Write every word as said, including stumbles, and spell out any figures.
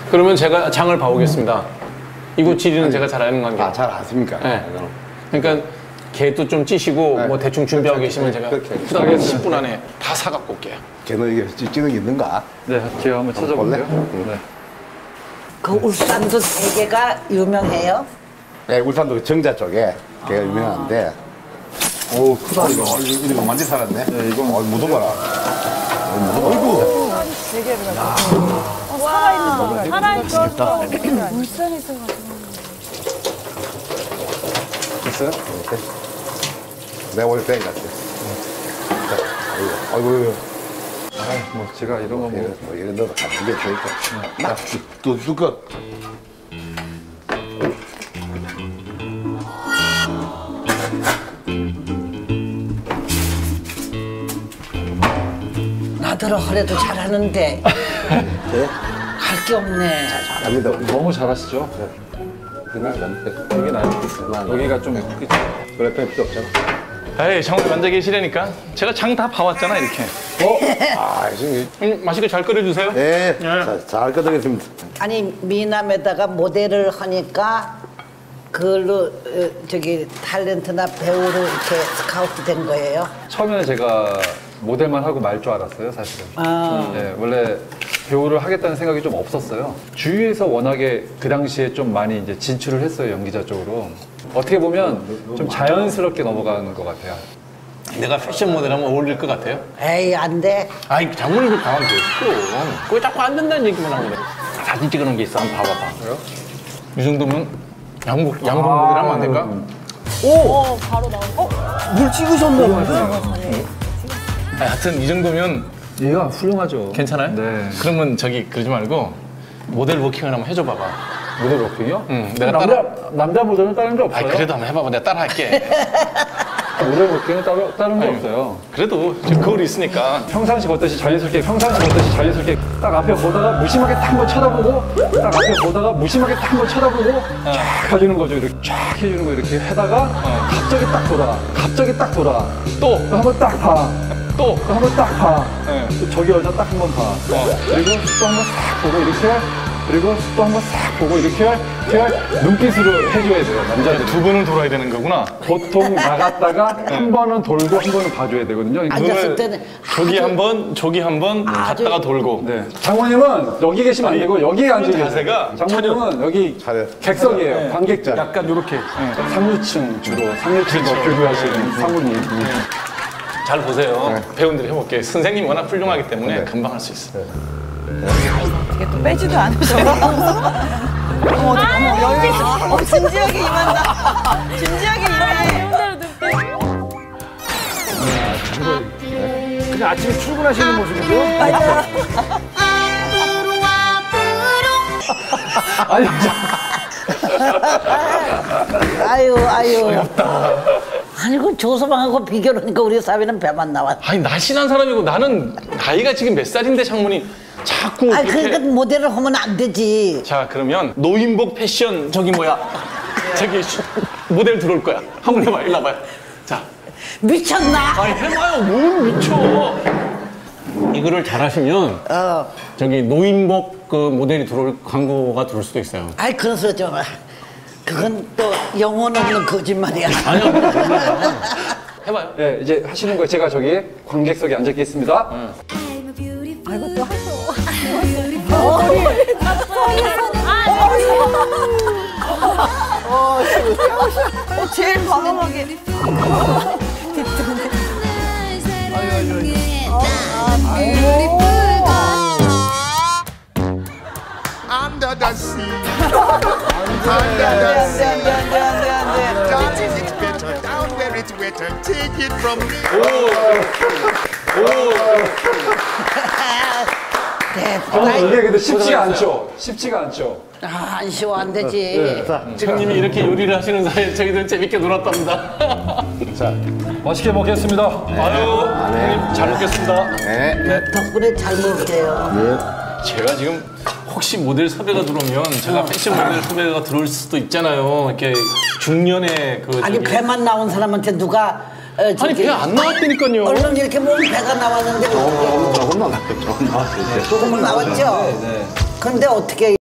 그러면 제가 장을 봐오겠습니다. 이곳 지리는 아니, 제가 잘 아는 관계. 아, 잘 아십니까? 네. 그러니까 개도 좀 찌시고 네. 뭐 대충 준비하고 계시면 제가 후다닥 십 분 안에 다 사갖고 올게요. 개는 이게 찌는 게 있는가? 네, 제가 한번 찾아볼게요. 응. 네. 그 울산도 대게가 유명해요? 네, 울산도 정자 쪽에 개가 아. 유명한데. 오, 크다, 이거. 이거, 이거 많이 살았네. 네, 이거. 어, 묻어봐라. 어이구. 되게 어, 살아있는 거구나. 살아있어. 울산에서 가지고. 있어요? 네. 내가 원래 뺀것 같아. 아이고, 아이고. 아, 뭐 제가 이런 거 뭐. 이런, 뭐 이런 데도 같은 게 좋으니까. 나, 또 줄 거. 나더러 허래도 잘하는데. 네? 할 게 없네. 잘합니다. 너무 잘하시죠? 여기 나요. 여기가 좀 크지. 그래, 뺄 필요 없잖아. 에이, 장모님 앉아 계시라니까. 제가 장 다 봐왔잖아, 이렇게. 어? 아, 지금. 음, 맛있게 잘 끓여주세요. 네, 자, 잘 끄덕였습니다. 아니, 미남에다가 모델을 하니까 그걸로 어, 저기 탤런트나 배우로 이렇게 스카우트 된 거예요? 처음에는 제가 모델만 하고 말 줄 알았어요, 사실은. 아. 네, 원래 배우를 하겠다는 생각이 좀 없었어요. 주위에서 워낙에 그 당시에 좀 많이 이제 진출을 했어요, 연기자 쪽으로. 어떻게 보면 좀 자연스럽게 넘어가는 것 같아요. 내가 패션 모델하면 어울릴 것 같아요? 에이, 안 돼. 아이, 장모님도 가만히 계시고. 그거 자꾸 안 된다는 얘기만 하는데. 사진 찍어놓은 게 있어, 한번 봐봐봐. 그래요? 이 정도면 양복, 양복 모델 하면 안 될까? 오! 어, 바로 나오네. 어? 물 찍으셨나 본데? 아, 하여튼 이 정도면 얘가 훌륭하죠. 괜찮아요? 네. 그러면 저기 그러지 말고 모델 워킹을 한번 해줘봐봐. 모델 워킹이요? 응, 내가 남자, 따라. 남자 모델은 다른 게 없어요? 아, 그래도 한번 해봐봐. 내가 따라할게. 모델 워킹은 따로, 다른 게 없어요. 그래도 거울이 있으니까. 평상시 걷듯이 자연스럽게, 평상시 걷듯이 자연스럽게 딱 앞에 보다가 무심하게 딱 한번 쳐다보고, 딱 앞에 보다가 무심하게 딱 한번 쳐다보고, 쫙 해주는 거죠. 이렇게 쫙 해주는 거 이렇게 하다가, 어. 갑자기 딱 돌아. 갑자기 딱 돌아. 또! 또 한번 딱 봐. 또! 또 한번 딱 봐. 네. 또 저기 여자 딱 한번 봐. 어. 그리고 또 한번 싹 보고 이렇게, 그리고 또 한번 싹 보고 이렇게, 이렇게 눈빛으로 해줘야 돼요. 남자들. 두 번을 돌아야 되는 거구나. 보통 나갔다가 한 번은 돌고 한 번은 봐줘야 되거든요. 앉았을 때는 저기 아주- 한 번, 저기 한 번, 갔다가 돌고. 네. 장모님은 여기 계시면 안 되고 여기에 앉아 계세요. 자세가 장모님은 여기 잘해. 객석이에요. 네. 관객자. 약간 요렇게. 네. 상류층 주로 상류층 거 교류하시는 사모님. 잘 보세요. 배우들이 해볼게. 선생님이 워낙 훌륭하기 때문에 네. 금방 할 수 있어. 요 이게 또 빼지도 않으셔. 어머, 어머, 여유 있어. 어, 진지하게 임한다. 진지하게 임해. 그냥 아침에 출근하시는 모습이죠? 맞아. 아니, 아유, 아유. 아니, 그 조소방하고 비교하니까 우리 사회는 배만 나왔. 아니, 날씬한 사람이고 나는 나이가 지금 몇 살인데 장모님 자꾸. 아니, 그렇게... 그러니까 모델을 하면 안 되지. 자, 그러면 노인복 패션 저기 뭐야? 저기 모델 들어올 거야. 한번 해봐, 일로 와봐요. 자. 미쳤나? 아니, 해봐요. 뭘 미쳐. 이거를 잘하시면 어. 저기 노인복 그 모델이 들어올 광고가 들어올 수도 있어요. 아이, 그런 소리 하지 마. 그건 또 영혼 없는 거짓말이야. 아니요. 해봐요. 네, 이제 하시는 거 제가 저기 관객석에 앉아 있겠습니다. 응. 아이고, 또 하셔. 어, 제일 과감하게. Under the sea, 안 돼, 안 돼, 안 돼, 안 돼, 안 돼. darling, it's better down where it's wetter. Take it from me. 대박. 이게 근데 쉽지가 않죠. 쉽지가 않죠. 아, 안 쉬워, 안 되지. 형님이 이렇게 요리를 하시는 사이에 저희들은 재밌게 놀았답니다. 자, 맛있게 먹겠습니다. 아유, 형님 잘 먹겠습니다. 네. 덕분에 잘 먹을게요. 제가 지금 혹시 모델 섭외가 들어오면 제가 패션 모델 섭외가 들어올 수도 있잖아요. 이렇게 중년의 그 아니, 저기- 배만 나온 사람한테 누가 어, 아니 저기 배 안 나왔다니까요. 얼른 이렇게 보면 배가 나왔는데 조금 나왔죠. 조금 나왔죠. 조금은 나왔죠? 근데 어떻게